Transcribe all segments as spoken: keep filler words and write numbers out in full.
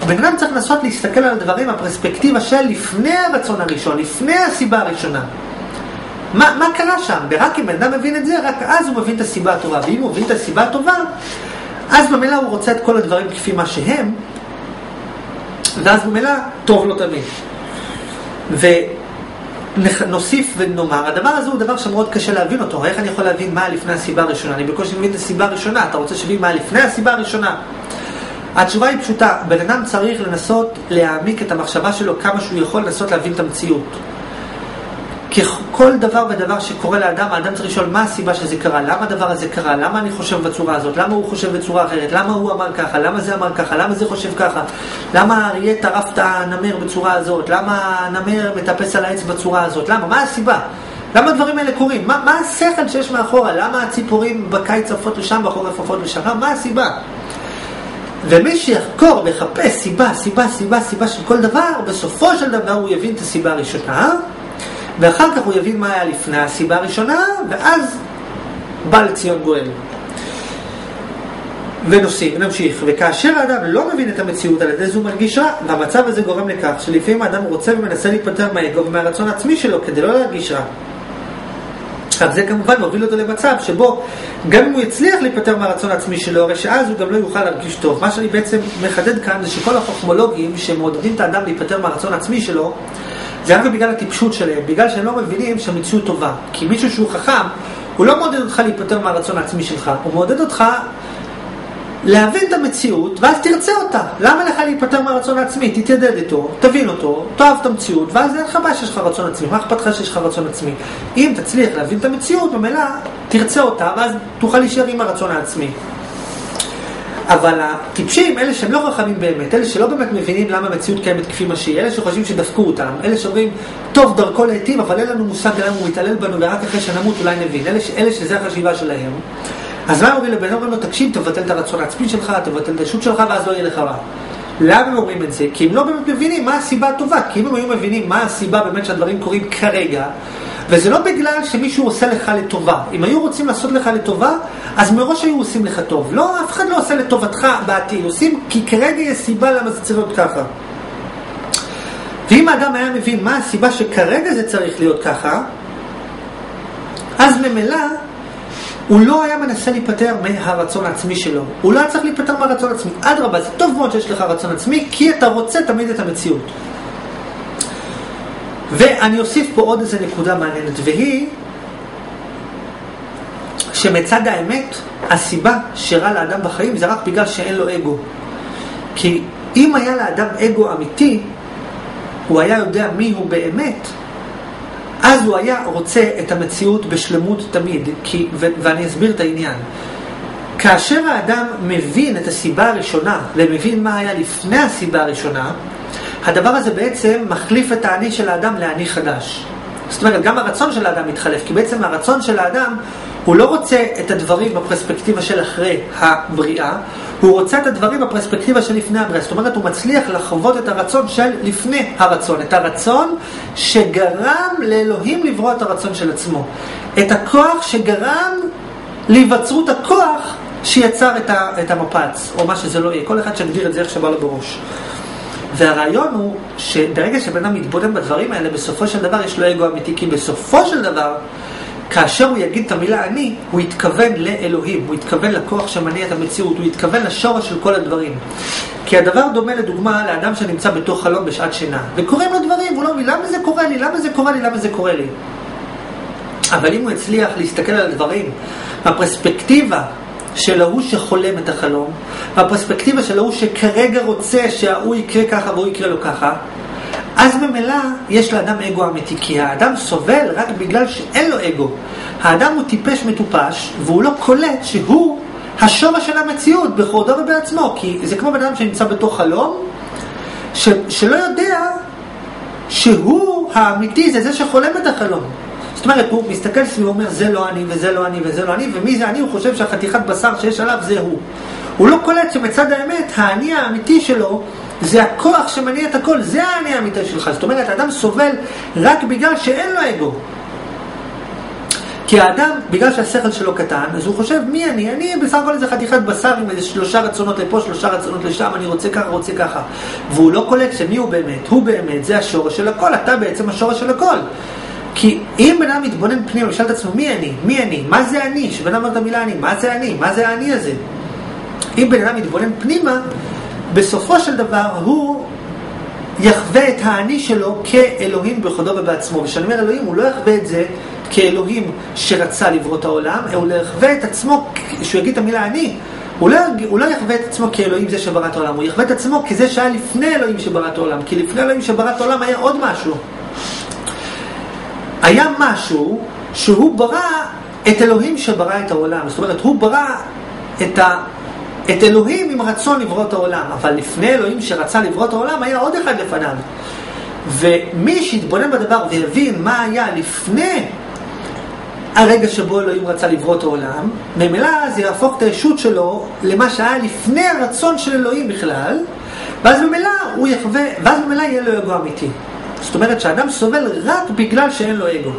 בן אדם צריך לנסות להסתכל על הדברים הפרספקטיבה של לפני הרצון הראשון, לפני הסיבה הראשונה. מה, מה קרה שם? ורק אם בן אדם מבין את זה, רק אז הוא מבין את הסיבה הטובה. ואם הוא מבין את הסיבה הטובה, אז במילא הוא רוצה את כל הדברים כפי מה שהם, ואז במילא טוב לו תמיד. ונוסיף ונאמר, הדבר הזה הוא דבר שמאוד קשה להבין אותו. איך אני יכול להבין מה לפני הסיבה הראשונה? אני בקושי מבין את הסיבה הראשונה. אתה רוצה שבין מה לפני הסיבה הראשונה? התשובה היא פשוטה. בן אדם צריך לנסות להעמיק את המחשבה שלו כמה שהוא יכול לנסות להבין את המציאות. כי כל דבר ודבר שקורה לאדם, האדם צריך לשאול מה הסיבה שזה קרה, למה הדבר הזה קרה, למה אני חושב בצורה הזאת, למה הוא חושב בצורה אחרת, למה הוא אמר ככה, למה זה אמר ככה, למה זה חושב ככה, למה האריה טרף את הנמר בצורה הזאת, למה הנמר מטפס על העץ בצורה הזאת, למה, מה הסיבה? למה הדברים האלה קורים? מה, מה השכל שיש מאחורה? למה הציפורים בקיץ עפות לשם, בחורף עפות לשם? מה הסיבה? ומי שיחקור ויחפש סיבה, סיבה, סיבה, סיבה של כל דבר, בסופו של דבר הוא יבין את הסיבה הראשונה, ואחר כך הוא יבין מה היה לפני הסיבה הראשונה, ואז בא לציון גואל. ונוסיף, נמשיך. וכאשר האדם לא מבין את המציאות על ידי זו מרגישה, והמצב הזה גורם לכך שלפעמים האדם רוצה ומנסה להיפטר מהאגו ומהרצון העצמי שלו כדי לא להרגיש רע. אז זה כמובן מוביל אותו למצב שבו גם אם הוא יצליח להיפטר מהרצון העצמי שלו, הרי שאז הוא גם לא יוכל להרגיש טוב. מה שאני בעצם מחדד כאן זה שכל החוכמולוגים שמעודדים את האדם להיפטר מהרצון העצמי שלו, זה רק בגלל הטיפשות שלהם, בגלל שהם לא מבינים שהמציאות טובה. כי מישהו שהוא חכם, הוא לא מעודד אותך להיפטר מהרצון העצמי שלך, הוא מעודד אותך להבין את המציאות, ואז תרצה אותה. למה לך להיפטר מהרצון העצמי? תתיידד איתו, תבין אותו, תאהב את המציאות, ואז אין לך בעיה שיש לך רצון עצמי. מה אכפת לך שיש לך רצון עצמי? אם תצליח להבין את המציאות, במילא תרצה אותה, ואז תוכל להישאר עם הרצון העצמי. אבל הטיפשים, אלה שהם לא חכמים באמת, אלה שלא באמת מבינים למה המציאות קיימת כפי מה שהיא, אלה שחושבים שדפקו אותם, אלה שאומרים, טוב, דרכו להיטיב, אבל אין לנו מושג למה הוא יתעלל בנו, ורק אחרי שנמות אולי נבין. אלה, אלה שזה החשיבה שלהם. אז מה אומרים לבן? אומרים לו, תקשיב, תבטל את הרצון העצמי שלך, תבטל את הישות שלך, ואז לא יהיה לך רע. למה הם אומרים את זה? כי הם לא באמת מבינים מה הסיבה הטובה. כי אם הם היו מבינים מה הסיבה באמת שהדברים קורים כרגע, וזה לא בגלל שמישהו עושה לך לטובה. אם היו רוצים לעשות לך לטובה, אז מראש היו עושים לך טוב. לא, אף אחד לא עושה לטובתך בעתיד. עושים כי כרגע יש סיבה למה זה צריך להיות ככה. ואם האדם היה מבין מה הסיבה שכרגע זה צריך להיות ככה, אז ממילא הוא לא היה מנסה להיפטר מהרצון העצמי שלו. הוא לא היה צריך להיפטר מהרצון העצמי. אדרבה, זה טוב מאוד שיש לך רצון עצמי, כי אתה רוצה תמיד את המציאות. ואני אוסיף פה עוד איזה נקודה מעניינת, והיא שמצד האמת, הסיבה שרע לאדם בחיים זה רק בגלל שאין לו אגו. כי אם היה לאדם אגו אמיתי, הוא היה יודע מי הוא באמת, אז הוא היה רוצה את המציאות בשלמות תמיד. כי, ו- ואני אסביר את העניין. כאשר האדם מבין את הסיבה הראשונה, ומבין מה היה לפני הסיבה הראשונה, הדבר הזה בעצם מחליף את האני של האדם לאני חדש. זאת אומרת, גם הרצון של האדם מתחלף, כי בעצם הרצון של האדם, הוא לא רוצה את הדברים בפרספקטיבה של אחרי הבריאה, הוא רוצה את הדברים בפרספקטיבה של לפני הבריאה. זאת אומרת, הוא מצליח לחוות את הרצון של לפני הרצון, את הרצון שגרם לאלוהים לברוא את הרצון של עצמו. את הכוח שגרם להיווצרות הכוח שיצר את, ה, את המפץ, או מה שזה לא יהיה. כל אחד שגדיר את זה איך שבא לו בראש. והרעיון הוא שברגע שבן אדם מתבונן בדברים האלה, בסופו של דבר יש לו אגו אמיתי, כי בסופו של דבר, כאשר הוא יגיד את המילה אני, הוא יתכוון לאלוהים, הוא יתכוון לכוח שמניע את המציאות, הוא יתכוון לשורש של כל הדברים. כי הדבר דומה לדוגמה לאדם שנמצא בתוך חלום בשעת שינה, וקוראים לו דברים, הוא לא אומר, למה זה קורה לי, למה זה קורה לי, למה זה קורה לי. אבל אם הוא הצליח להסתכל על הדברים, הפרספקטיבה של ההוא שחולם את החלום, והפרספקטיבה של ההוא שכרגע רוצה שההוא יקרה ככה והוא יקרה לו ככה, אז במילא יש לאדם אגו אמיתי, כי האדם סובל רק בגלל שאין לו אגו. האדם הוא טיפש מטופש, והוא לא קולט שהוא השורש של המציאות בכבודו ובעצמו, כי זה כמו בן אדם שנמצא בתוך חלום, ש- שלא יודע שהוא האמיתי, זה זה שחולם את החלום. זאת אומרת, הוא מסתכל סביב ואומר, זה לא אני וזה לא אני וזה לא אני, ומי זה אני? הוא חושב שהחתיכת בשר שיש עליו זה הוא. הוא לא קולט שמצד האמת, האני האמיתי שלו, זה הכוח שמניע את הכל, זה האני האמיתי שלך. זאת אומרת, האדם סובל רק בגלל שאין לו אגו. כי האדם, בגלל שהשכל שלו קטן, אז הוא חושב, מי אני? אני בסך הכל איזה חתיכת בשר עם איזה שלושה רצונות לפה, שלושה רצונות לשם, אני רוצה ככה, רוצה ככה. והוא לא קולט שמי הוא באמת? הוא באמת, זה השורש של הכל, אתה בעצם השורש של הכל. כי אם בן אדם מתבונן פנימה ושאל את עצמו, מי אני? מי אני? מה זה אני? שבן אדם אומר את המילה אני, מה זה אני? מה זה האני הזה? אם בן אדם מתבונן פנימה, בסופו של דבר הוא יחווה את האני שלו כאלוהים בכבודו ובעצמו. ושאני אומר אלוהים, הוא לא יחווה את זה כאלוהים שרצה לברוא את העולם, הוא לא יחווה את עצמו, שהוא יגיד את המילה אני, הוא לא, הוא לא יחווה את עצמו כאלוהים זה שברא את העולם, הוא יחווה את עצמו כזה שהיה לפני אלוהים שברא את העולם, כי לפני אלוהים שברא את העולם היה עוד משהו. היה משהו שהוא ברא את אלוהים שברא את העולם, זאת אומרת, הוא ברא את ה... את אלוהים עם רצון לברוא את העולם, אבל לפני אלוהים שרצה לברוא את העולם היה עוד אחד לפניו. ומי שהתבונן בדבר והבין מה היה לפני הרגע שבו אלוהים רצה לברוא את העולם, ממילא זה יהפוך את הישות שלו למה שהיה לפני הרצון של אלוהים בכלל, ואז ממילא הוא יחווה, ואז ממילא יהיה לו אגו אמיתי. זאת אומרת שהאדם סובל רק בגלל שאין לו אגו.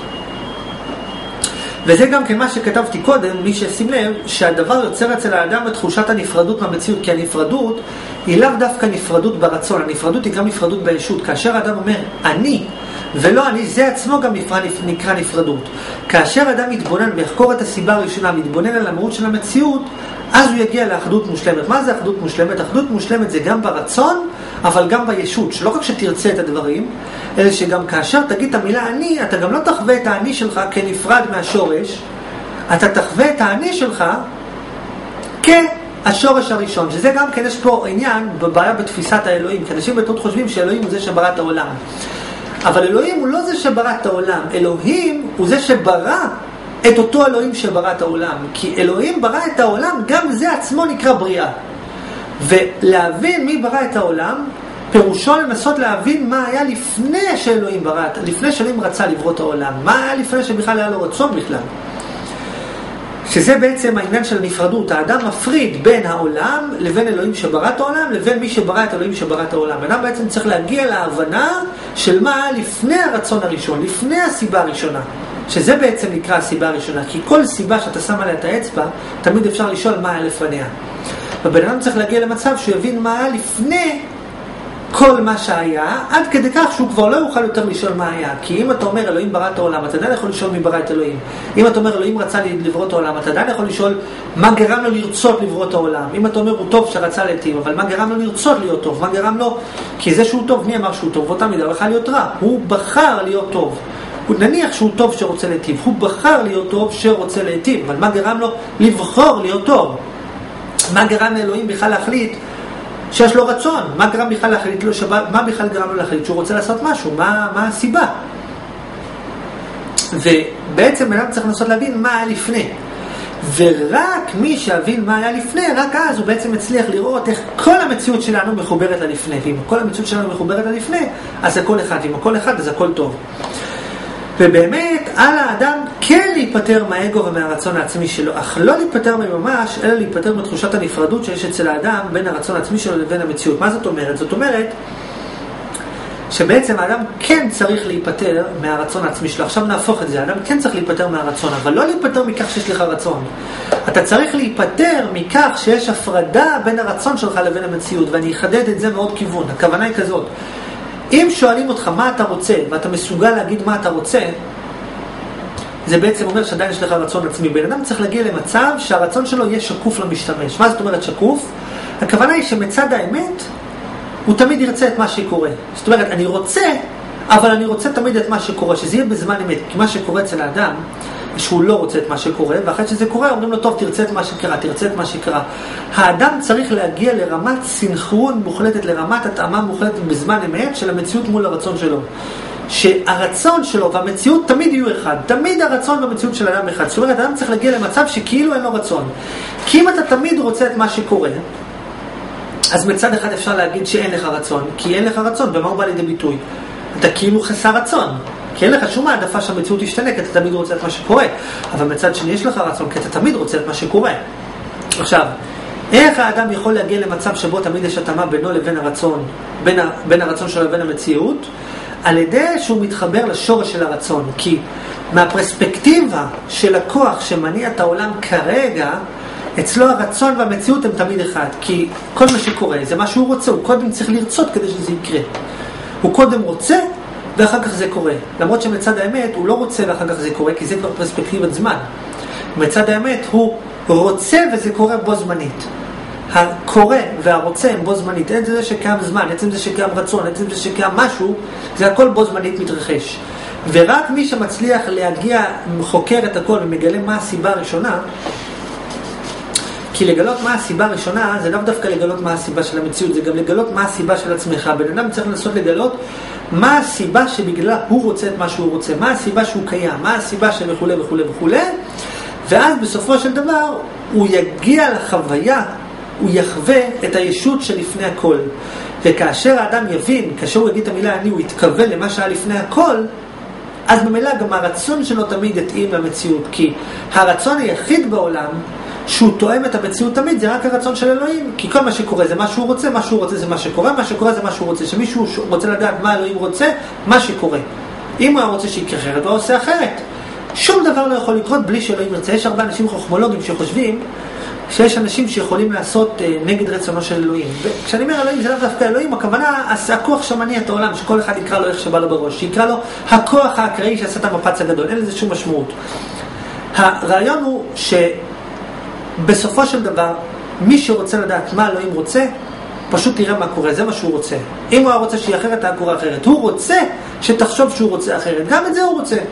וזה גם כן מה שכתבתי קודם, מי שישים לב, שהדבר יוצר אצל האדם את תחושת הנפרדות מהמציאות, כי הנפרדות היא לאו דווקא נפרדות ברצון, הנפרדות היא גם נפרדות בישות. כאשר האדם אומר אני ולא אני, זה עצמו גם נקרא נפרדות. כאשר האדם מתבונן ויחקור את הסיבה הראשונה, מתבונן על המהות של המציאות, אז הוא יגיע לאחדות מושלמת. מה זה אחדות מושלמת? אחדות מושלמת זה גם ברצון, אבל גם בישות, שלא רק שתרצה את הדברים, אלא שגם כאשר תגיד את המילה אני, אתה גם לא תחווה את האני שלך כנפרד מהשורש, אתה תחווה את האני שלך כהשורש הראשון, שזה גם כן יש פה עניין בבעיה בתפיסת האלוהים, כי אנשים בטעות חושבים שאלוהים הוא זה שברא את העולם. אבל אלוהים הוא לא זה שברא את העולם, אלוהים הוא זה שברא את אותו אלוהים שברא את העולם, כי אלוהים ברא את העולם, גם זה עצמו נקרא בריאה. ולהבין מי ברא את העולם, פירושו לנסות להבין מה היה לפני שאלוהים ברא, לפני שאלוהים רצה לברוא את העולם, מה היה לפני שבכלל היה לו רצון בכלל. שזה בעצם העניין של הנפרדות, האדם מפריד בין העולם לבין אלוהים שברא את העולם, לבין מי שברא את אלוהים שברא את העולם. האדם בעצם צריך להגיע להבנה של מה היה לפני הרצון הראשון, לפני הסיבה הראשונה. שזה בעצם נקרא הסיבה הראשונה, כי כל סיבה שאתה שם עליה את האצבע, תמיד אפשר לשאול מה היה לפניה. ובן אדם צריך להגיע למצב שהוא יבין מה היה לפני כל מה שהיה, עד כדי כך שהוא כבר לא יוכל יותר לשאול מה היה. כי אם אתה אומר אלוהים ברא את העולם, אתה עדיין יכול לשאול מי ברא את אלוהים. אם אתה אומר אלוהים רצה לברוא את העולם, אתה עדיין יכול לשאול מה גרם לו לרצות לברוא את העולם. אם אתה אומר הוא טוב שרצה להיטיב, אבל מה גרם לו לרצות להיות טוב? מה גרם לו? כי זה שהוא טוב, מי אמר שהוא טוב? ואותה מידה, הוא יכול להיות רע. הוא בחר להיות טוב. הוא נניח שהוא טוב שרוצה להיטיב. הוא בחר להיות טוב שרוצה להיטיב. אבל מה גרם לו לבחור להיות טוב? מה גרם לאלוהים בכלל להחליט שיש לו רצון? מה גרם בכלל להחליט לו שבת? מה בכלל גרם לו להחליט שהוא רוצה לעשות משהו? מה, מה הסיבה? ובעצם אדם צריך לנסות להבין מה היה לפני. ורק מי שהבין מה היה לפני, רק אז הוא בעצם הצליח לראות איך כל המציאות שלנו מחוברת ללפני. ואם כל המציאות שלנו מחוברת ללפני, אז הכל אחד. ואם הכל אחד, אז הכל טוב. ובאמת, על האדם כן להיפטר מהאגו ומהרצון העצמי שלו, אך לא להיפטר ממש, אלא להיפטר מתחושת הנפרדות שיש אצל האדם בין הרצון העצמי שלו לבין המציאות. מה זאת אומרת? זאת אומרת שבעצם האדם כן צריך להיפטר מהרצון העצמי שלו. עכשיו נהפוך את זה, האדם כן צריך להיפטר מהרצון, אבל לא להיפטר מכך שיש לך רצון. אתה צריך להיפטר מכך שיש הפרדה בין הרצון שלך לבין המציאות, ואני אחדד את זה מאוד כיוון. הכוונה היא כזאת. אם שואלים אותך מה אתה רוצה, ואתה מסוגל להגיד מה אתה רוצה, זה בעצם אומר שעדיין יש לך רצון עצמי. בן אדם צריך להגיע למצב שהרצון שלו יהיה שקוף למשתמש. מה זאת אומרת שקוף? הכוונה היא שמצד האמת, הוא תמיד ירצה את מה שקורה. זאת אומרת, אני רוצה, אבל אני רוצה תמיד את מה שקורה, שזה יהיה בזמן אמת. כי מה שקורה אצל האדם, שהוא לא רוצה את מה שקורה, ואחרי שזה קורה, אומרים לו, טוב, תרצה את מה שקרה, תרצה את מה שקרה. האדם צריך להגיע לרמת סינכרון מוחלטת, לרמת התאמה מוחלטת בזמן אמת של המציאות מול הרצון שלו. שהרצון שלו והמציאות תמיד יהיו אחד. תמיד הרצון והמציאות של האדם אחד. זאת אומרת, האדם צריך להגיע למצב שכאילו אין לו רצון. כי אם אתה תמיד רוצה את מה שקורה, אז מצד אחד אפשר להגיד שאין לך רצון, כי אין לך רצון, ומה הוא בא לידי ביטוי? אתה כאילו חסר רצון. כי אין לך שום העדפה שהמציאות תשתנה, כי אתה תמיד רוצה את מה שקורה. אבל מצד שני יש לך רצון, כי אתה תמיד רוצה את מה שקורה. עכשיו, איך האדם יכול להגיע למצב שבו תמיד יש התאמה בינו לבין הרצון, בין, ה, בין הרצון שלו לבין המציאות? על ידי שהוא מתחבר לשורש של הרצון. כי מהפרספקטיבה של הכוח שמניע את העולם כרגע, אצלו הרצון והמציאות הם תמיד אחד. כי כל מה שקורה זה מה שהוא רוצה, הוא קודם צריך לרצות כדי שזה יקרה. הוא קודם רוצה ואחר כך זה קורה. למרות שמצד האמת הוא לא רוצה ואחר כך זה קורה, כי זה כבר פרספקטיבת זמן. מצד האמת הוא רוצה וזה קורה בו זמנית. הקורא והרוצה הם בו זמנית. אין זה שקיים זמן, עצם זה שקיים רצון, עצם זה שקיים משהו, זה הכל בו זמנית מתרחש. ורק מי שמצליח להגיע, חוקר את הכל ומגלה מה הסיבה הראשונה, כי לגלות מה הסיבה הראשונה זה לא דווקא לגלות מה הסיבה של המציאות, זה גם לגלות מה הסיבה של עצמך. בן אדם צריך לנסות לגלות מה הסיבה שבגלל הוא רוצה את מה שהוא רוצה, מה הסיבה שהוא קיים, מה הסיבה וכו' וכו' וכו'. ואז בסופו של דבר הוא יגיע לחוויה, הוא יחווה את הישות שלפני הכל. וכאשר האדם יבין, כאשר הוא יגיד את המילה אני, הוא יתכוון למה שהיה לפני הכל, אז במילא גם הרצון שלו תמיד יתאים למציאות. כי הרצון היחיד בעולם שהוא תואם את המציאות תמיד זה רק הרצון של אלוהים. כי כל מה שקורה זה מה שהוא רוצה, מה שהוא רוצה זה מה שקורה, מה שקורה זה מה שהוא רוצה. שמישהו רוצה לדעת מה אלוהים רוצה, מה שקורה. אם הוא רוצה שיקרה אחרת, הוא עושה אחרת. שום דבר לא יכול לקרות בלי שאלוהים ירצה. יש הרבה אנשים חוכמולוגים שחושבים שיש אנשים שיכולים לעשות נגד רצונו של אלוהים. וכשאני אומר אלוהים זה לא דווקא אלוהים, הכוונה הכוח שמניע את העולם, שכל אחד יקרא לו איך שבא לו בראש, שיקרא לו הכוח האקראי שעשה את המפץ הגדול. אין לזה שום משמעות. הרעיון הוא שבסופו של דבר מי שרוצה לדעת מה אלוהים רוצה, פשוט תראה מה קורה, זה מה שהוא רוצה. אם הוא רוצה שיהיה אחרת, היה קורה אחרת. הוא רוצה שתחשוב שהוא רוצה אחרת, גם את זה הוא רוצה.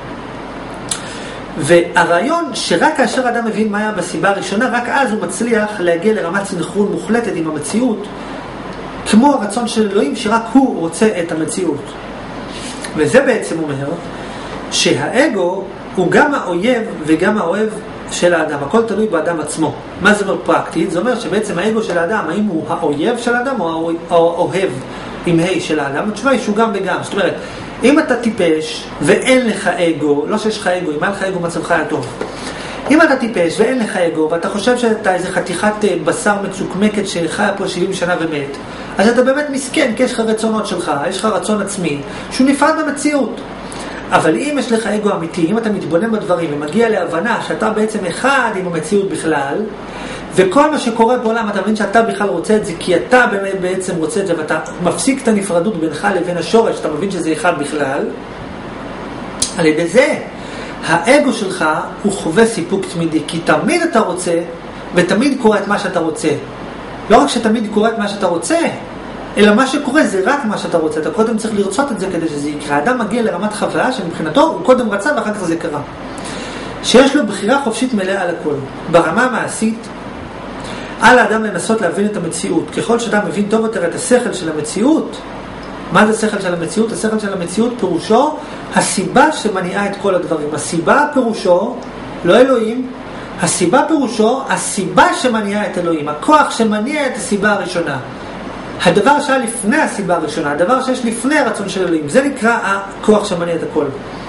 והרעיון שרק כאשר האדם מבין מה היה בסיבה הראשונה, רק אז הוא מצליח להגיע לרמת סנכרון מוחלטת עם המציאות, כמו הרצון של אלוהים שרק הוא רוצה את המציאות. וזה בעצם אומר שהאגו הוא גם האויב וגם האוהב של האדם. הכל תלוי באדם עצמו. מה זה אומר פרקטית? זה אומר שבעצם האגו של האדם, האם הוא האויב של האדם או האוהב עם ה' של האדם? התשובה היא שהוא גם וגם. זאת אומרת, אם אתה טיפש ואין לך אגו, לא שיש לך אגו, אם אין לך אגו מצבך היה טוב. אם אתה טיפש ואין לך אגו ואתה חושב שאתה איזה חתיכת בשר מצוקמקת שחיה פה שבעים שנה ומת, אז אתה באמת מסכן, כי יש לך רצונות שלך, יש לך רצון עצמי שהוא נפרד במציאות. אבל אם יש לך אגו אמיתי, אם אתה מתבונן בדברים ומגיע להבנה שאתה בעצם אחד עם המציאות בכלל, וכל מה שקורה בעולם אתה מבין שאתה בכלל רוצה את זה, כי אתה באמת בעצם רוצה את זה, ואתה מפסיק את הנפרדות בינך לבין השורש, אתה מבין שזה אחד בכלל, על ידי זה האגו שלך הוא חווה סיפוק תמידי, כי תמיד אתה רוצה ותמיד קורה את מה שאתה רוצה. לא רק שתמיד קורה את מה שאתה רוצה, אלא מה שקורה זה רק מה שאתה רוצה. אתה קודם צריך לרצות את זה כדי שזה יקרה. האדם מגיע לרמת חוויה שמבחינתו הוא קודם רצה ואחר כך זה קרה, שיש לו בחירה חופשית מלאה על הכל. ברמה המעשית על האדם לנסות להבין את המציאות. ככל שאדם מבין טוב יותר את השכל של המציאות, מה זה השכל של המציאות? השכל של המציאות פירושו הסיבה שמניעה את כל הדברים. הסיבה פירושו לא אלוהים, הסיבה פירושו הסיבה שמניעה את אלוהים, הכוח שמניע את הסיבה הראשונה, הדבר שהיה לפני הסיבה הראשונה, הדבר שיש לפני הרצון של אלוהים. זה נקרא הכוח שמניע את הכל.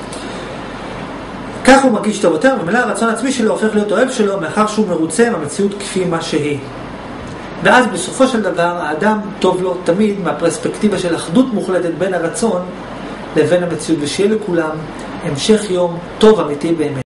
כך הוא מרגיש טוב יותר, ומילא הרצון העצמי שלו הופך להיות אוהב שלו, מאחר שהוא מרוצה מהמציאות כפי מה שהיא. ואז בסופו של דבר האדם טוב לו תמיד מהפרספקטיבה של אחדות מוחלטת בין הרצון לבין המציאות, ושיהיה לכולם המשך יום טוב אמיתי באמת.